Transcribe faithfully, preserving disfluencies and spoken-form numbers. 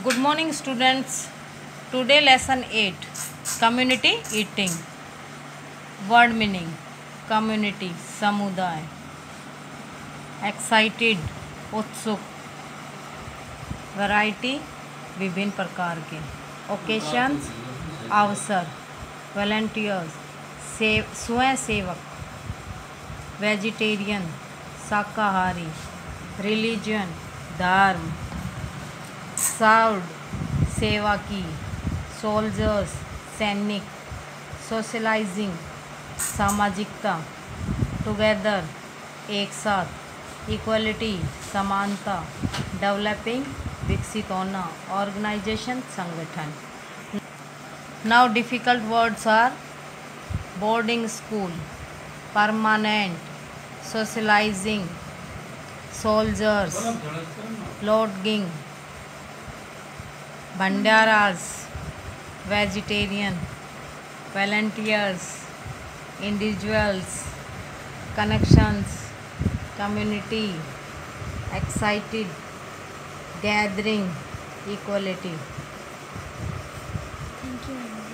Good morning students. Today lesson eight, community eating. Word meaning, community, समुदाय. Excited, उत्सुक. Variety, विभिन्न प्रकार के. Occasions, अवसर. Volunteers, सेव स्वयं सेवक. Vegetarian, शाकाहारी. Religion, धर्म. सर्व्ड, सेवा की. सोल्जर्स, सैनिक. सोशलाइजिंग, सामाजिकता. टुगेदर, एक साथ. इक्वलिटी, समानता. डेवलपिंग, विकसित होना. ऑर्गेनाइजेशन, संगठन. Now difficult words are boarding school, permanent, socializing, soldiers, logging, bhandaras, vegetarian, volunteers, individuals, connections, community, excited, gathering, equality. Thank you.